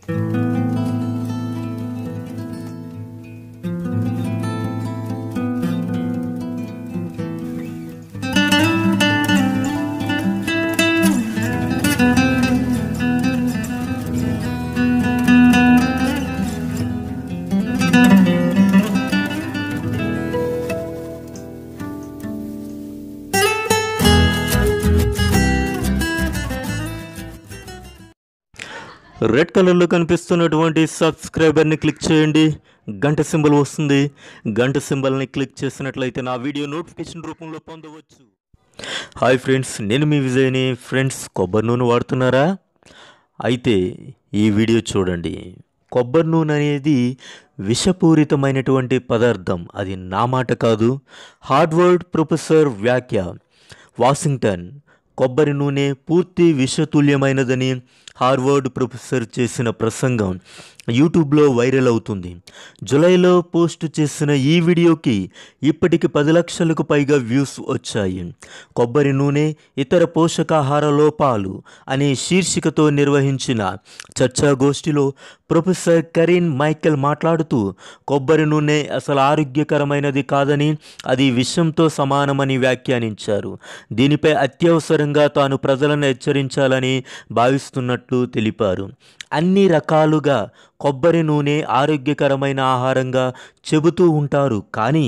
Red కలర్లో కనిపిస్తున్నటువంటి సబ్స్క్రైబర్ని click చేయండి. గంట సింబల్ వస్తుంది. గంట సింబల్ని క్లిక్ చేసినట్లయితే నా వీడియో నోటిఫికేషన్ రూపంలో పొందవచ్చు. హాయ్ ఫ్రెండ్స్, నేను మీ విజయ్ని. ఫ్రెండ్స్, కొబ్బరి నూనె వాడుతున్నారా? అయితే ఈ వీడియో చూడండి. కొబ్బరి నూనె అనేది విషపూరితమైనటువంటి పదార్థం. అది నా మాట కాదు, హార్వర్డ్ ప్రొఫెసర్ వ్యాఖ్య. వాషింగ్టన్. కొబ్బరి నూనె పూర్తి విషతుల్యమైనదని హార్వర్డ్ ప్రొఫెసర్ చేసిన ప్రసంగం యూట్యూబ్లో వైరల్ అవుతుంది. జూలైలో పోస్ట్ చేసిన ఈ వీడియోకి ఇప్పటికి 10 లక్షలకు పైగా వ్యూస్ వచ్చాయి. కొబ్బరి నూనె ఇతర పోషకాహార లోపాలు అనే శీర్షికతో నిర్వహించిన చర్చాగోష్ఠిలో ప్రొఫెసర్ కరీన్ మైకెల్ మాట్లాడుతూ కొబ్బరి నూనె అసలు ఆరోగ్యకరమైనది కాదని, అది విషంతో సమానమని వ్యాఖ్యానించారు. దీనిపై అత్యవసరంగా తాను ప్రజలను హెచ్చరించాలని భావిస్తున్నట్లు తెలిపారు. అన్ని రకాలుగా కొబ్బరి నూనె ఆరోగ్యకరమైన ఆహారంగా చెబుతూ ఉంటారు, కానీ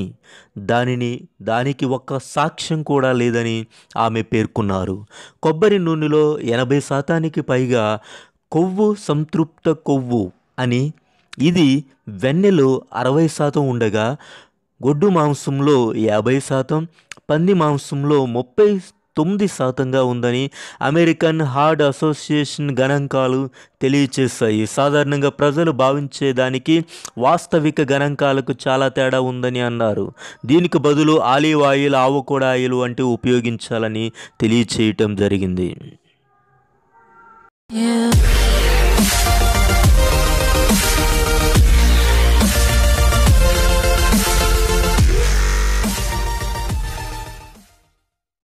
దానికి ఒక్క సాక్ష్యం కూడా లేదని ఆమె పేర్కొన్నారు. కొబ్బరి నూనెలో 80% పైగా కొవ్వు సంతృప్త కొవ్వు అని, ఇది వెన్నెలో 60% ఉండగా గొడ్డు మాంసంలో 50%, పంది మాంసంలో 39%గా ఉందని అమెరికన్ హార్ట్ అసోసియేషన్ గణాంకాలు తెలియచేశాయి. సాధారణంగా ప్రజలు భావించేదానికి వాస్తవిక గణాంకాలకు చాలా తేడా ఉందని అన్నారు. దీనికి బదులు ఆలివ్ ఆయిల్, ఆవకోడ ఆయిల్ వంటివి ఉపయోగించాలని తెలియచేయటం జరిగింది.